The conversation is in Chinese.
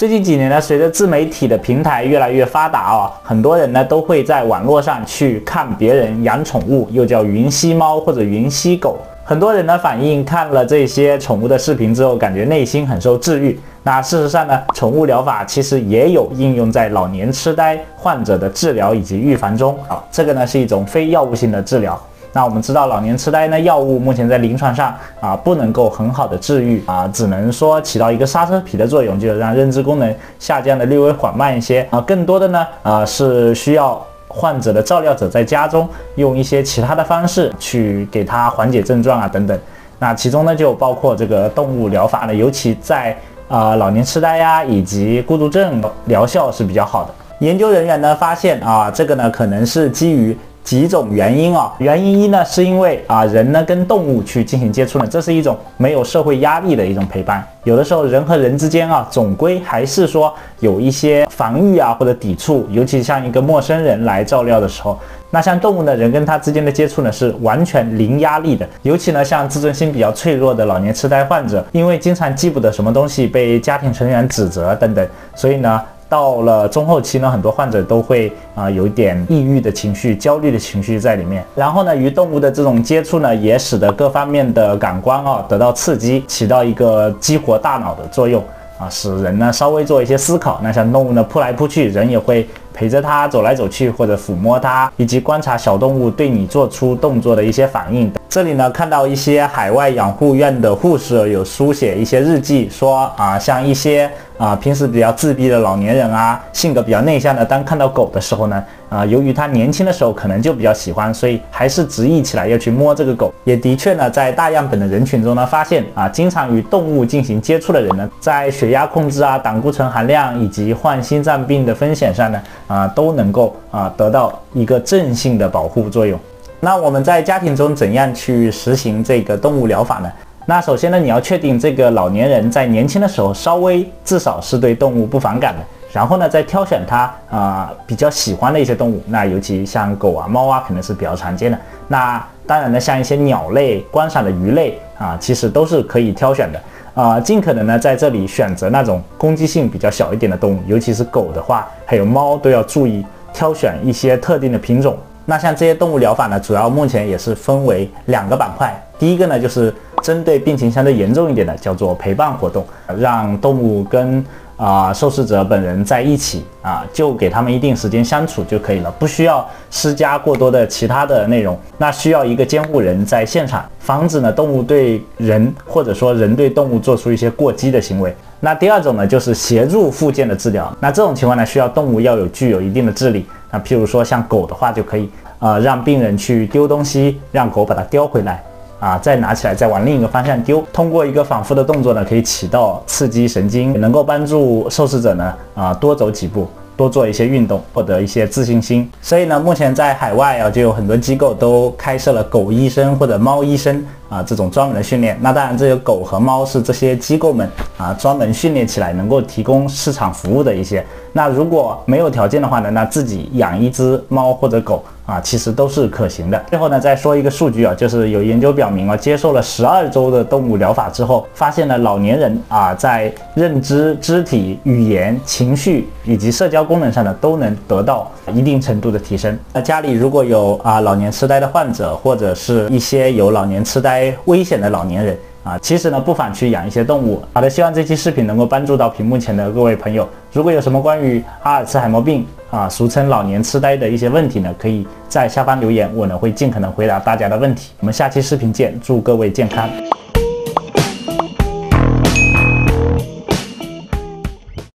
最近几年呢，随着自媒体的平台越来越发达啊，很多人呢都会在网络上去看别人养宠物，又叫云吸猫或者云吸狗。很多人呢反映看了这些宠物的视频之后，感觉内心很受治愈。那事实上呢，宠物疗法其实也有应用在老年痴呆患者的治疗以及预防中啊。这个呢是一种非药物性的治疗。那我们知道老年痴呆呢，药物目前在临床上不能够很好的治愈只能说起到一个刹车皮的作用，就是让认知功能下降的略微缓慢一些更多的呢是需要患者的照料者在家中用一些其他的方式去给他缓解症状等等。那其中呢就包括这个动物疗法呢，尤其在老年痴呆以及孤独症疗效是比较好的。研究人员呢发现这个呢可能是基于几种原因原因一呢是因为人呢跟动物去进行接触呢，这是一种没有社会压力的一种陪伴。有的时候人和人之间总归还是说有一些防御或者抵触，尤其像一个陌生人来照料的时候。那像动物呢，人跟它之间的接触呢是完全零压力的，尤其呢像自尊心比较脆弱的老年痴呆患者，因为经常记不得什么东西，被家庭成员指责等等，所以呢到了中后期呢，很多患者都会有一点抑郁的情绪、焦虑的情绪在里面。然后呢，与动物的这种接触呢，也使得各方面的感官得到刺激，起到一个激活大脑的作用使人呢稍微做一些思考。那像动物呢扑来扑去，人也会陪着它走来走去，或者抚摸它，以及观察小动物对你做出动作的一些反应。这里呢看到一些海外养护院的护士有书写一些日记，说像一些平时比较自闭的老年人性格比较内向的，当看到狗的时候呢由于他年轻的时候可能就比较喜欢，所以还是执意起来要去摸这个狗。也的确呢在大样本的人群中呢发现经常与动物进行接触的人呢，在血压控制胆固醇含量以及患心脏病的风险上呢都能够得到一个正性的保护作用。那我们在家庭中怎样去实行这个动物疗法呢？那首先呢，你要确定这个老年人在年轻的时候至少是对动物不反感的，然后呢再挑选他比较喜欢的一些动物。那尤其像狗猫可能是比较常见的。那当然呢，像一些鸟类、观赏的鱼类其实都是可以挑选的。尽可能呢在这里选择那种攻击性比较小一点的动物，尤其是狗的话，还有猫都要注意挑选一些特定的品种。那像这些动物疗法呢，主要目前也是分为2个板块。第一个呢就是针对病情相对严重一点的，叫做陪伴活动，让动物跟受试者本人在一起就给他们一定时间相处就可以了，不需要施加过多的其他的内容。那需要一个监护人在现场，防止呢动物对人或者说人对动物做出一些过激的行为。那第二种呢就是协助复健的治疗。那这种情况呢需要动物要具有一定的智力。那譬如说像狗的话，就可以让病人去丢东西，让狗把它叼回来再拿起来，再往另一个方向丢。通过一个反复的动作呢，可以起到刺激神经，能够帮助受试者呢多走几步，多做一些运动，获得一些自信心。所以呢，目前在海外就有很多机构都开设了狗医生或者猫医生这种专门的训练。那当然，这个狗和猫是这些机构们专门训练起来，能够提供市场服务的一些。那如果没有条件的话呢，那自己养一只猫或者狗其实都是可行的。最后呢，再说一个数据就是有研究表明接受了12周的动物疗法之后，发现了老年人在认知、肢体、语言、情绪以及社交功能上呢，都能得到一定程度的提升。那家里如果有老年痴呆的患者，或者是一些有老年痴呆危险的老年人其实呢不妨去养一些动物。好的，希望这期视频能够帮助到屏幕前的各位朋友。如果有什么关于阿尔茨海默病俗称老年痴呆的一些问题呢，可以在下方留言，我呢会尽可能回答大家的问题。我们下期视频见，祝各位健康。